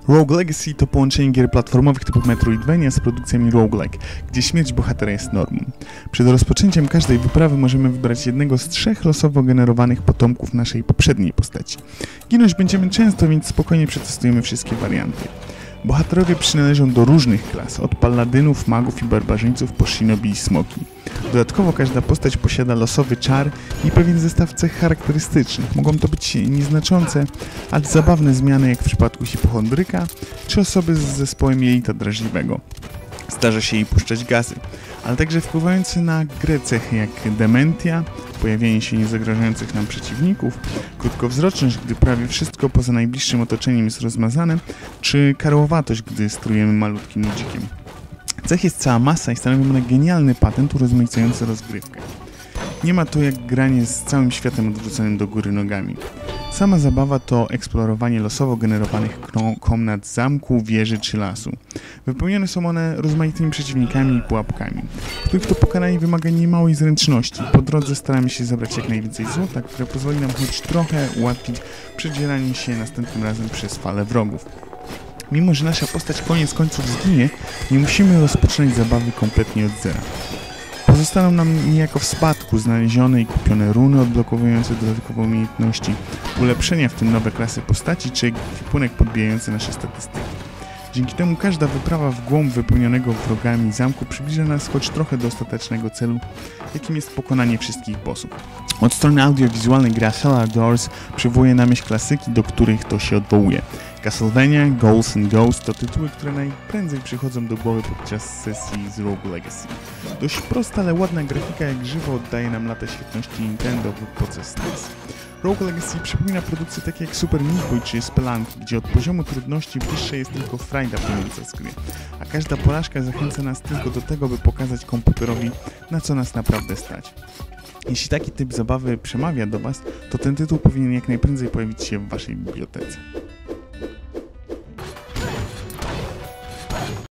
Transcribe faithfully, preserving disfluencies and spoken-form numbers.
Rogue Legacy to połączenie gier platformowych typu Metroidvania z produkcjami roguelike, gdzie śmierć bohatera jest normą. Przed rozpoczęciem każdej wyprawy możemy wybrać jednego z trzech losowo generowanych potomków naszej poprzedniej postaci. Ginąć będziemy często, więc spokojnie przetestujemy wszystkie warianty. Bohaterowie przynależą do różnych klas, od paladynów, magów i barbarzyńców po shinobi i smoki. Dodatkowo każda postać posiada losowy czar i pewien zestaw cech charakterystycznych. Mogą to być nieznaczące, ale zabawne zmiany jak w przypadku hipochondryka czy osoby z zespołem jelita drażliwego. Zdarza się jej puszczać gazy, ale także wpływające na grę cechy jak dementia, pojawienie się niezagrażających nam przeciwników, krótkowzroczność, gdy prawie wszystko poza najbliższym otoczeniem jest rozmazane, czy karłowatość, gdy sterujemy malutkim ludzikiem. Cech jest cała masa i stanowią one genialny patent urozmaicający rozgrywkę. Nie ma to jak granie z całym światem odwróconym do góry nogami. Sama zabawa to eksplorowanie losowo generowanych komnat zamku, wieży czy lasu. Wypełnione są one rozmaitymi przeciwnikami i pułapkami, których to pokonanie wymaga niemałej zręczności. Po drodze staramy się zebrać jak najwięcej złota, które pozwoli nam choć trochę ułatwić przedzieranie się następnym razem przez falę wrogów. Mimo że nasza postać koniec końców zginie, nie musimy rozpoczynać zabawy kompletnie od zera. Pozostaną nam niejako w spadku znalezione i kupione runy odblokowujące dodatkowe umiejętności, ulepszenia, w tym nowe klasy postaci czy ekwipunek podbijający nasze statystyki. Dzięki temu każda wyprawa w głąb wypełnionego wrogami zamku przybliża nas choć trochę do ostatecznego celu, jakim jest pokonanie wszystkich bossów. Od strony audiowizualnej gra Cellar Doors przywołuje na myśl klasyki, do których to się odwołuje. Castlevania, Ghouls and Ghosts to tytuły, które najprędzej przychodzą do głowy podczas sesji z Rogue Legacy. Dość prosta, ale ładna grafika jak żywo oddaje nam lata świetności Nintendo w epoce S N E S. Rogue Legacy przypomina produkcje takie jak Super Meat Boy czy Spelunky, gdzie od poziomu trudności wyższa jest tylko frajda płynąca z gry, a każda porażka zachęca nas tylko do tego, by pokazać komputerowi, na co nas naprawdę stać. Jeśli taki typ zabawy przemawia do Was, to ten tytuł powinien jak najprędzej pojawić się w Waszej bibliotece.